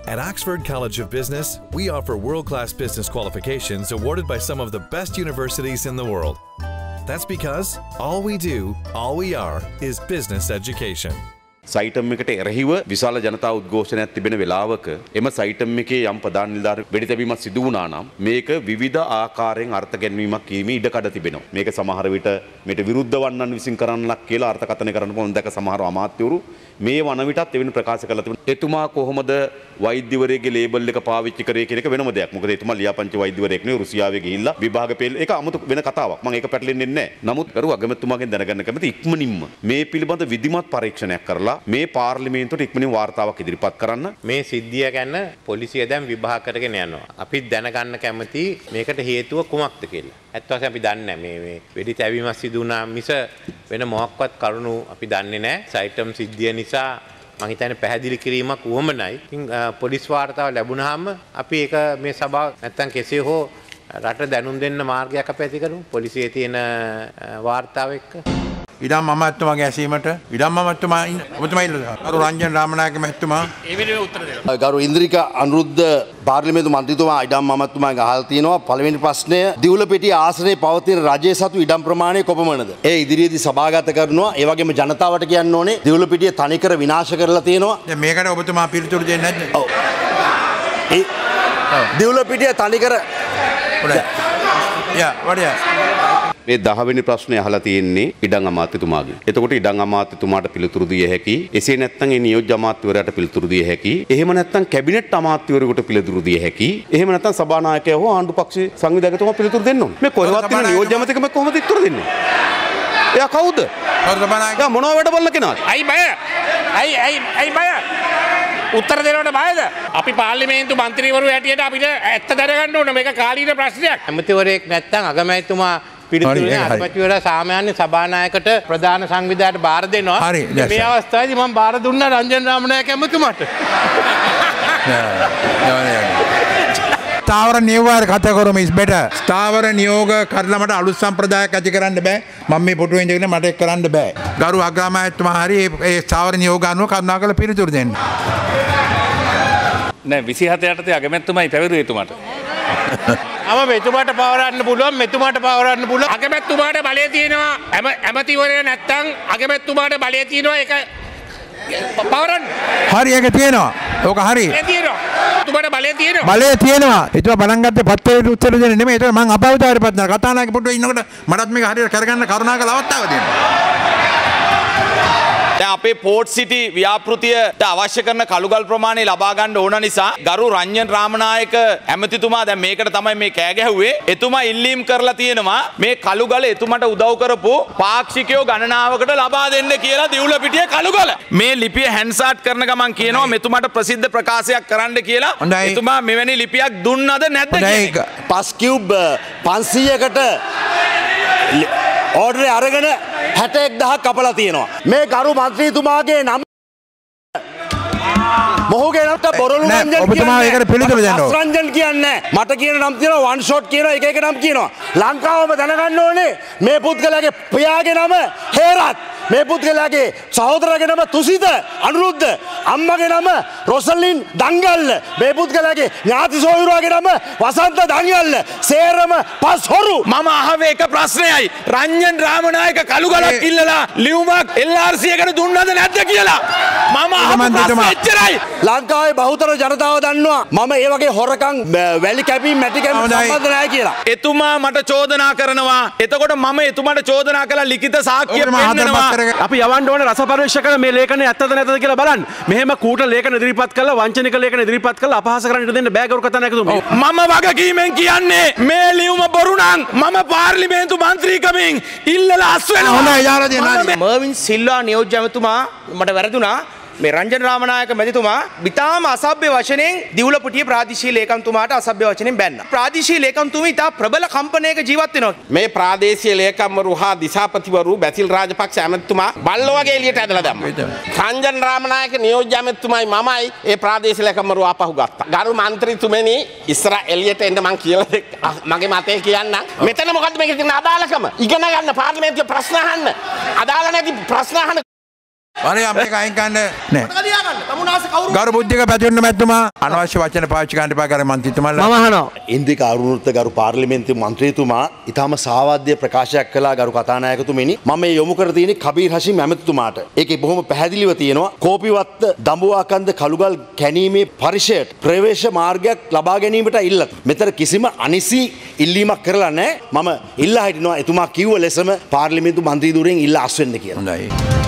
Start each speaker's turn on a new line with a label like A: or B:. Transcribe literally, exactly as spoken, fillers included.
A: At Oxford College of Business, we offer world-class business qualifications awarded by some of the best universities in the world. That's because all we do, all we are, is business education.
B: SAITM එකට එරෙහිව විශාල ජනතා උද්ඝෝෂණයක් තිබෙන වෙලාවක එම සයිටම් එකේ යම් ප්‍රධාන නිලධාරීන් වෙඩි තැබීමක් සිදු වුණා නම් මේක විවිධ ආකාරයෙන් අර්ථ ගැන්වීමක් කීමේ ඉඩකඩ තිබෙනවා. මේක සමහර විට මේට විරුද්ධ වන්නන් විසින් කරන්න ලක් කියලා අර්ථකථනය කරන්න පුළුවන්. දැක සමහර අමාත්‍යවරු මේ වන විටත් එවැනි ප්‍රකාශ කරලා තිබෙනවා. එතුමා කොහොමද වෛද්‍යවරයෙක්ගේ ලේබල් එක පාවිච්චි කරේ කියන එක වෙනම දෙයක්. මොකද එතුමා ලියාපදිංචි වෛද්‍යවරයෙක් නෙවෙයි රුසියාවේ ගිහිල්ලා විභාග පෙළ ඒක 아무තු වෙන කතාවක්. මම ඒක පැටලෙන්නේ නැහැ. නමුත් කරු අගමැතිතුමාගෙන් දැනගන්න කැමති ඉක්මනින්ම මේ පිළිබඳ විධිමත් පරීක්ෂණයක් කරලා මේ පාර්ලිමේන්තුවට ඉක්මනින් වාර්තාවක් ඉදිරිපත් කරන්න.
C: මේ සිද්ධිය ගැන පොලිසිය දැන් විභාග කරගෙන යනවා. අපි දැනගන්න කැමති මේකට හේතුව කුමක්ද කියලා. ඇත්ත වශයෙන්ම අපි දන්නේ නැහැ. මේ මේ වෙඩි තැබීමක් සිදු වුණා මිස වෙන මොකක්වත් කරුණු අපි දන්නේ නැහැ. සයිටම් සිද්ධිය නිසා මම හිතන්නේ පැහැදිලි කිරීමක් වුවමනයි. ඉතින් පොලිස් වාර්තාව ලැබුණාම අපි ඒක මේ සභාව නැත්තම් කෙසේ හෝ රට දැනුම් දෙන්න මාර්ගයක් අපි ඇති කරමු. පොලිසියේ තියෙන වාර්තාව එක්ක
D: ඉඩම් අමාත්‍යතුමාගේ ඇසීමට ඉඩම් අමාත්‍යතුමා ඔබතුමා ඉල්ලුවා. අර රංජන් රාමනායක මහත්මයා
E: ඒ වෙනුවෙන් උත්තර දෙනවා.
F: ගරු ඉන්ද්‍රික අනුරුද්ධ පාර්ලිමේන්තු මන්ත්‍රීතුමා ඉඩම් අමාත්‍යතුමාගෙන් අහලා තියෙනවා පළවෙනි ප්‍රශ්නය දිවුලපිටිය ආසනයේ පවතින රජයේ සතු ඉඩම් ප්‍රමාණය කොපමණද? ඒ ඉදිරියේදී සභාගත කරනවා. ඒ වගේම ජනතාවට කියන්න ඕනේ දිවුලපිටිය තනිකර විනාශ කරලා තියෙනවා.
D: දැන් මේකට ඔබතුමා පිළිතුරු දෙන්නේ නැද්ද?
F: ඔව්. ඒ දිවුලපිටිය තනිකර
D: යා වඩියා
B: මේ දහ වෙනි ප්‍රශ්නේ අහලා තියෙන්නේ ඉඩම් අමාත්‍යතුමාගෙන්. එතකොට ඉඩම් අමාත්‍යතුමාට පිළිතුරු දිය හැකි. එසේ නැත්නම් ඒ නියෝජ්‍ය අමාත්‍යවරයාට පිළිතුරු දිය හැකි. එහෙම නැත්නම් කැබිනට් අමාත්‍යවරයෙකුට පිළිතුරු දිය හැකි. එහෙම නැත්නම් සභානායකයා හෝ ආණ්ඩු පක්ෂයේ සංවිධායකතුමා පිළිතුරු දෙන්න ඕනේ. මේ කොහෙවත් තියෙන නියෝජ්‍ය අමාත්‍යකම කොහොමද උත්තර දෙන්නේ? එයා කවුද? සභානායකයා මොනවා වැඩ බලන කෙනාද?
E: අයි බය. අයි අයි අයි බය. උත්තර දෙනවට බයද? අපි පාර්ලිමේන්තු මන්ත්‍රීවරු හැටියට අපිට ඇත්ත දැනගන්න ඕන මේක කාලීන ප්‍රශ්නයක්.
C: ඇමතිවරයෙක් නැත්තම් අගමැතිතුමා පිළිතුරේ අගමැතිවරයා සාමාන්‍ය සභානායකට ප්‍රධාන සංවිධායකට බාර දෙනවා. මේ අවස්ථාවේදී මම බාර දුන්නා රංජන් රාමනායක ඇමතුමාට.
D: ස්ථාවර නියෝගය කතා කරමු is better. ස්ථාවර නියෝග කරලා මට අලුත් සම්ප්‍රදායක් ඇති කරන්න බෑ. මම මේ පොටුවෙන් ඉඳගෙන මට ඒක කරන්න බෑ. ගරු අග්‍රාමාත්‍යතුමා හරි ඒ ස්ථාවර නියෝග අනුව කරුණාකරලා පිළිතුරු දෙන්න.
E: නෑ විසිහත යටතේ අගමැතිතුමායි පැවිරුවේ එතුමාට.
C: අම මෙතුමාට පවරන්න පුළුවන් මෙතුමාට පවරන්න පුළුවන් අගමැතිතුමාට බලය තියෙනවා. ඇමතිවරයා නැත්තම් අගමැතිතුමාට බලය තියෙනවා ඒක පවරන්න.
D: හරි ඒක තියෙනවා. ඕක හරි.
C: බලය තියෙනවා. තුමාට බලය තියෙනවා.
D: බලය තියෙනවා. ඒතුවා බලන් ගත්තේ පත්තරේට උත්තර දෙන්නේ නෙමෙයි. ඒක මං අපවිතාවයට පත් කරනවා. කතානායක පොටුවේ ඉන්නකොට මටත් මේක හරියට කරගන්න කරුණාකර අවස්ථාව දෙන්න.
G: දැන් අපේ පෝට් සිටි ව්‍යාපෘතියට අවශ්‍ය කරන කළුගල් ප්‍රමාණය ලබා ගන්න ඕන නිසා ගරු රංජන් රාමනායක ඇමතිතුමා දැන් මේකට තමයි මේ කෑ ගැහුවේ. එතුමා ඉල්ලීම් කරලා තියෙනවා මේ කළුගල එතුමාට උදව් කරපු පාක්ෂිකයෝ ගණනාවකට ලබා දෙන්න කියලා දිවුලපිටිය කළුගල. මේ ලිපිය හැන්සාට් කරන ගමන් කියනවා මෙතුමාට ප්‍රසිද්ධ ප්‍රකාශයක් කරන්න කියලා. එතුමා මෙවැනි ලිපියක් දුන්නද නැද්ද කියන එක.
F: පස් කියුබ් පන්සීයකට ඕඩරේ අරගෙන හැටඑක් දහයක් කපලා තියෙනවා. මේ ගරු මන්ත්‍රීතුමාගේ නම මොහුගේ නමට බොරළු රංජන්
D: ඔබතුමා ඒකට පිළිතුරු දෙන්න ඕන.
F: රංජන් කියන්නේ මට කියන නම් තියෙනවා වන් ෂොට් කියනවා එක එක නම් කියනවා. ලංකාවම දැනගන්න ඕනේ මේ පුද්ගලයාගේ පියාගේ නම හේරත්. මේ පුද්ගලයාගේ සහෝදරයාගේ නම තුසිත අනුරුද්ධ. අම්මගේ නම රොසලින් දංගල්ල. මේ පුද්ගලයාගේ ඥාති සොයුරාගේ නම වසන්ත දංගල්ල. සේරම පස් හොරු.
G: මම අහවේ එක ප්‍රශ්නයයි රංජන් රාමනායක කළුගලක් ඉල්ලලා ලියුමක් එල් ආර් සී එකට දුන්නද නැද්ද කියලා. මම අහපු ප්‍රශ්නේ එච්චරයි.
F: ලංකාවේ බහුතර ජනතාව දන්නවා මම ඒ වගේ හොරකම් වැලි කැපීම් මැටි කැපීම් සම්බන්ධ නැහැ කියලා.
G: එතුමා මට චෝදනා කරනවා. එතකොට මම එතුමාට චෝදනා කළා ලිඛිත සාක්ෂිය පෙන්නනවා.
E: අපි යවන්න ඕනේ රස පරීක්ෂා කරලා මේ ලේඛනේ ඇත්තද නැත්තද කියලා බලන්න. මෙහෙම කූට ලේඛන ඉදිරිපත් කළා වංචනික ලේඛන ඉදිරිපත් කළා අපහාස කරන්න දෙන්න බෑ ගරු කතානායකතුමා.
G: මම වගකීමෙන් කියන්නේ මේ ලියුම බොරු නම් මම පාර්ලිමේන්තු මන්ත්‍රීකමින් ඉල්ලලා අස් වෙනවා.
D: හොඳයි යාරදී නාදී.
H: මර්වින් සිල්වා නියෝජ්‍ය ඇමතුමා මට වැරදුනා. මේ රංජන් රාමනායක මැතිතුමා බිතාම අසභ්‍ය වචනෙන් දිවුලපිටිය ප්‍රාදේශීය ලේකම්තුමාට අසභ්‍ය වචනෙන් බැන්නා. ප්‍රාදේශීය ලේකම්තුමී ඉතා ප්‍රබල කම්පනයක ජීවත් වෙනවා.
G: මේ ප්‍රාදේශීය ලේකම්වරු හා දිසාපතිවරු බැසිල් රාජපක්ෂ ඇමතිතුමා බල්ලෝ වගේ එළියට ඇදලා දැම්මා. රංජන් රාමනායක නියෝජ්‍ය ඇමතිතුමායි මමයි ඒ ප්‍රාදේශීය ලේකම්වරු ආපහු ගත්තා. ගරු මන්ත්‍රීතුමනි ඉස්සර එළියට එන්න මං කියලා මගේ මතේ කියන්නම්. මෙතන මොකද්ද මේකේ තියෙන අදාළකම? ඉගෙන ගන්න පාර්ලිමේන්තුවේ ප්‍රශ්න අහන්න. අදාළ නැති ප්‍රශ්න අහන්න
D: අනේ අපේ කයින් කන්න නෑ. ගරු බුද්ධික පැතුම් මැතිතුමා අනවශ්‍ය වචන පාවිච්චි කරන්න එපා කර මන්ත්‍රීතුමාලා. මම අහනවා.
F: ඉන්දික අරුණුත් ගරු පාර්ලිමේන්තු මන්ත්‍රීතුමා ඊටම සාවාද්‍ය ප්‍රකාශයක් කළා ගරු කතානායකතුමනි. මම මේ යොමු කර තියෙන්නේ කබීර් හෂිම් ඇමතිතුමාට. ඒකේ බොහොම පැහැදිලිව තියෙනවා කෝපිවත්ත දඹුවාකන්ද කළුගල් කැණීමේ පරිශයට ප්‍රවේශ මාර්ගයක් ලබා ගැනීමට ඉල්ලත. මෙතන කිසිම අනිසි ඉල්ලීමක් කරලා නැහැ. මම ඉල්ලා හිටිනවා එතුමා කිව්ව ලෙසම පාර්ලිමේන්තු මන්ත්‍රී ධුරයෙන් ඉල්ලා අස්වෙන්න කියලා.
D: හොඳයි.